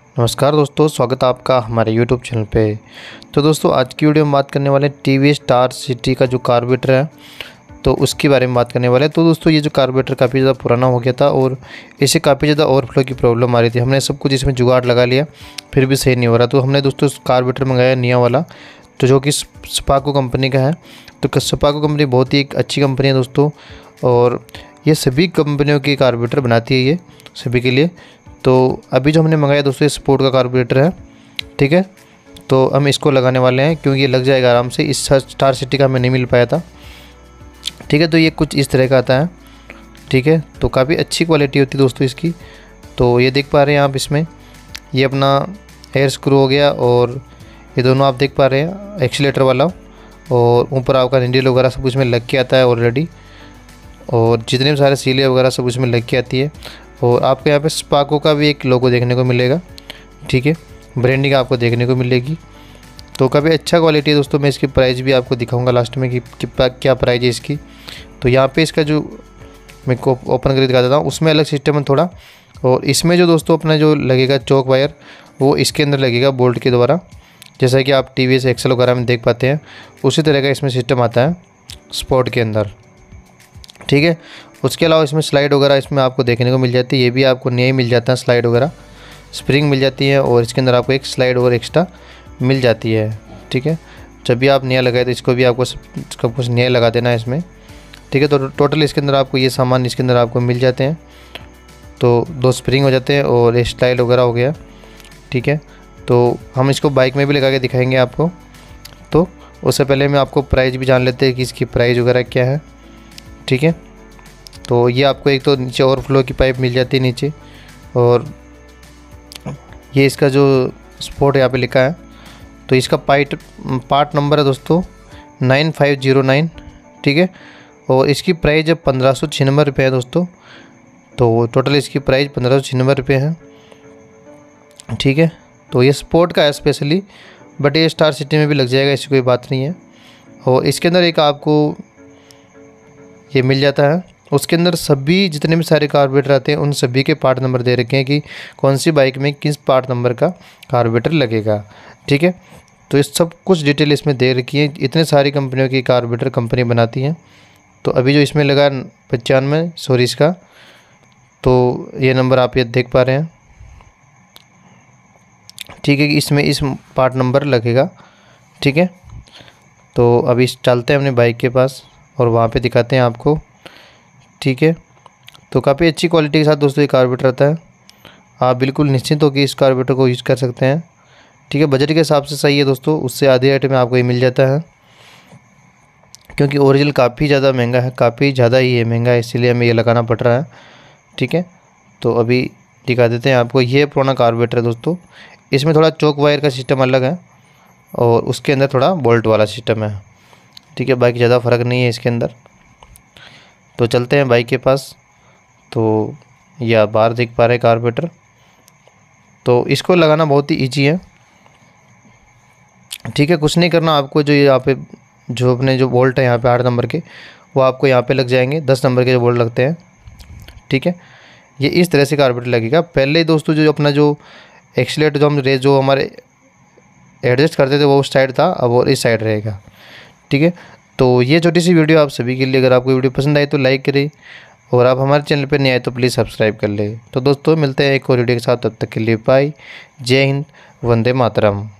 नमस्कार दोस्तों, स्वागत है आपका हमारे YouTube चैनल पे। तो दोस्तों आज की वीडियो में बात करने वाले हैं टीवीएस स्टार सिटी का जो कार्बोरेटर है, तो उसके बारे में बात करने वाले हैं। तो दोस्तों ये जो कार्बोरेटर काफ़ी ज़्यादा पुराना हो गया था और इसे काफ़ी ज़्यादा ओवरफ्लो की प्रॉब्लम आ रही थी। हमने सब कुछ इसमें जुगाड़ लगा लिया, फिर भी सही नहीं हो रहा। तो हमने दोस्तों कार्बोरेटर मंगाया निया वाला, तो जो कि स्पाको कंपनी का है। तो स्पाको कंपनी बहुत ही एक अच्छी कंपनी है दोस्तों, और ये सभी कंपनियों की कार्बोरेटर बनाती है, ये सभी के लिए। तो अभी जो हमने मंगाया दोस्तों ये स्पोर्ट का कार्बोरेटर है, ठीक है। तो हम इसको लगाने वाले हैं क्योंकि ये लग जाएगा आराम से। इस स्टार सिटी का हमें नहीं मिल पाया था, ठीक है। तो ये कुछ इस तरह का आता है, ठीक है। तो काफ़ी अच्छी क्वालिटी होती है दोस्तों इसकी। तो ये देख पा रहे हैं आप, इसमें ये अपना एयर स्क्रू हो गया, और ये दोनों आप देख पा रहे हैं एक्सीलेटर वाला, और ऊपर आपका निडल वगैरह सब कुछ में लग के आता है ऑलरेडी, और जितने भी सारे सीलें वगैरह सब उसमें लग के आती है। और आपको यहाँ पे स्पाको का भी एक लोगो देखने को मिलेगा, ठीक है, ब्रांडिंग आपको देखने को मिलेगी। तो काफ़ी अच्छा क्वालिटी है दोस्तों। मैं इसकी प्राइस भी आपको दिखाऊंगा लास्ट में कि क्या प्राइस है इसकी। तो यहाँ पे इसका जो मैं को ओपन करके दिखा देता हूँ, उसमें अलग सिस्टम है थोड़ा। और इसमें जो दोस्तों अपना जो लगेगा चौक वायर, वो इसके अंदर लगेगा बोल्ट के द्वारा, जैसा कि आप टीवीएस एक्सेल वगैरह में देख पाते हैं। उसी तरह का इसमें सिस्टम आता है स्पोर्ट के अंदर, ठीक है। उसके अलावा इसमें स्लाइड वगैरह इसमें आपको देखने को मिल जाती है। ये भी आपको नया ही मिल जाता है, स्लाइड वगैरह, स्प्रिंग मिल जाती है, और इसके अंदर आपको एक स्लाइड और एक्स्ट्रा मिल जाती है, ठीक है। जब भी आप नया लगाए तो इसको भी आपको सब कुछ नया लगा देना है इसमें, ठीक है। तो टोटल इसके अंदर आपको ये सामान इसके अंदर आपको मिल जाते हैं। तो 2 स्प्रिंग हो जाते हैं और एक स्लाइड वगैरह हो गया, ठीक है। तो हम इसको बाइक में भी लगा के दिखाएंगे आपको। तो उससे पहले मैं आपको प्राइस भी जान लेते हैं कि इसकी प्राइस वगैरह क्या है, ठीक है। तो ये आपको एक तो नीचे ओवरफ्लो की पाइप मिल जाती है नीचे, और ये इसका जो स्पोर्ट यहाँ पे लिखा है, तो इसका पार्ट नंबर है दोस्तों 9509, ठीक है। और इसकी प्राइस जब 1596 रुपये है दोस्तों। तो टोटल इसकी प्राइस 1596 रुपये है, ठीक है। तो ये स्पोर्ट का है स्पेशली, बट ये स्टार सिटी में भी लग जाएगा, ऐसी कोई बात नहीं है। और इसके अंदर एक आपको ये मिल जाता है, उसके अंदर सभी जितने भी सारे कार्बोरेटर आते हैं उन सभी के पार्ट नंबर दे रखे हैं कि कौन सी बाइक में किस पार्ट नंबर का कार्बोरेटर लगेगा, ठीक है। तो इस सब कुछ डिटेल इसमें दे रखी है। इतने सारी कंपनियों की कार्बोरेटर कंपनी बनाती हैं। तो अभी जो इसमें लगा 95 सोरीस का, तो ये नंबर आप ये देख पा रहे हैं, ठीक है, कि इसमें इस पार्ट नंबर लगेगा, ठीक है। तो अभी चलते हैं अपने बाइक के पास और वहाँ पे दिखाते हैं आपको, ठीक है। तो काफ़ी अच्छी क्वालिटी के साथ दोस्तों ये कार्बोरेटर आता है। आप बिल्कुल निश्चिंत हो कि इस कार्बोरेटर को यूज़ कर सकते हैं, ठीक है। बजट के हिसाब से सही है दोस्तों, उससे आधे रेट में आपको ये मिल जाता है, क्योंकि ओरिजिनल काफ़ी ज़्यादा महंगा है, काफ़ी ज़्यादा ही है महंगा है, इसीलिए हमें ये लगाना पड़ रहा है, ठीक है। तो अभी दिखा देते हैं आपको। ये पुराना कार्बोरेटर है दोस्तों। इसमें थोड़ा चौक वायर का सिस्टम अलग है, और उसके अंदर थोड़ा बोल्ट वाला सिस्टम है, ठीक है। बाकी ज़्यादा फ़र्क नहीं है इसके अंदर। तो चलते हैं बाइक के पास। तो यह बाहर देख पा रहे हैं कार्बोरेटर। तो इसको लगाना बहुत ही ईजी है, ठीक है। कुछ नहीं करना आपको। जो यहाँ पे जो अपने जो बोल्ट है यहाँ पे 8 नंबर के, वो आपको यहाँ पे लग जाएंगे। 10 नंबर के जो बोल्ट लगते हैं, ठीक है। ये इस तरह से कार्बोरेटर लगेगा। पहले दोस्तों जो अपना जो एक्सीलेटर जो हमारे एडजस्ट करते थे वो उस साइड था, अब वो इस साइड रहेगा, ठीक है। तो ये छोटी सी वीडियो आप सभी के लिए। अगर आपको वीडियो पसंद आई तो लाइक करें, और आप हमारे चैनल पर नहीं आए तो प्लीज़ सब्सक्राइब कर ले। तो दोस्तों मिलते हैं एक और वीडियो के साथ, तब तक के लिए बाय, जय हिंद, वंदे मातरम।